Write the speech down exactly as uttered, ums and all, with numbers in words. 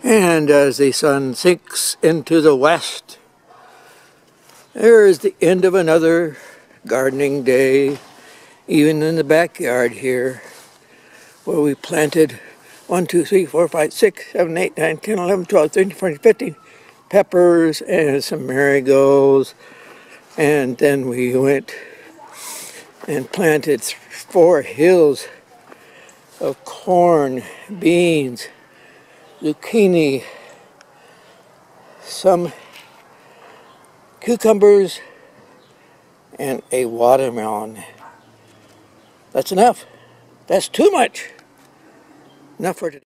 And as the sun sinks into the west, there is the end of another gardening day, even in the backyard here, where we planted one, two, three, four, five, six, seven, eight, nine, ten, eleven, twelve, thirteen, fourteen, fifteen peppers and some marigolds. And then we went and planted four hills of corn, beans, zucchini, some cucumbers, and a watermelon. That's enough. That's too much. Enough for today.